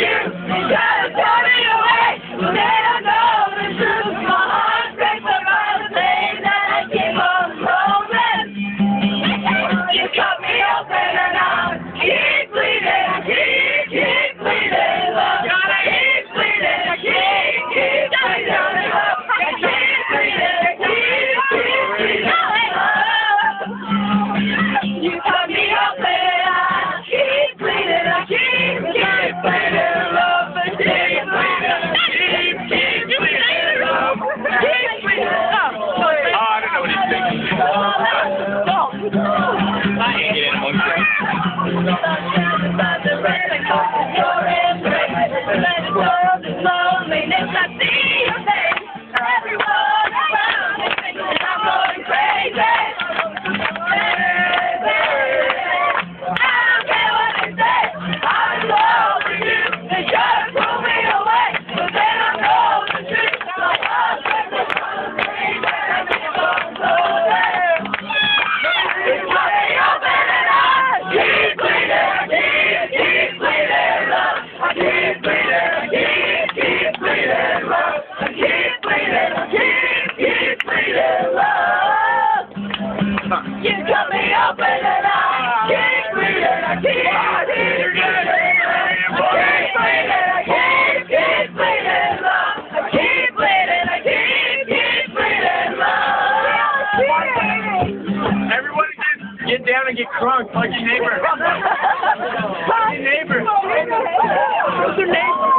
gotta turn me away, but then I know the truth. My heart breaks for all the things that I keep on holding. You cut me open and I keep bleeding, I keep bleeding, love. Gotta keep bleeding, I keep bleeding, love. I keep bleeding, I keep bleeding, love. You cut me open and I keep bleeding, I keep bleeding, love. I keep bleeding, I keep bleeding, love. Keep bleeding, love. Oh, I don't know what he's thinking. I ain't getting emotional. You cut me open and I keep bleeding, I keep bleeding, I keep bleeding, love. I keep bleeding, I keep bleeding, love. Everybody just get down and get crunk like your neighbor. Like your neighbor. What's your neighbor?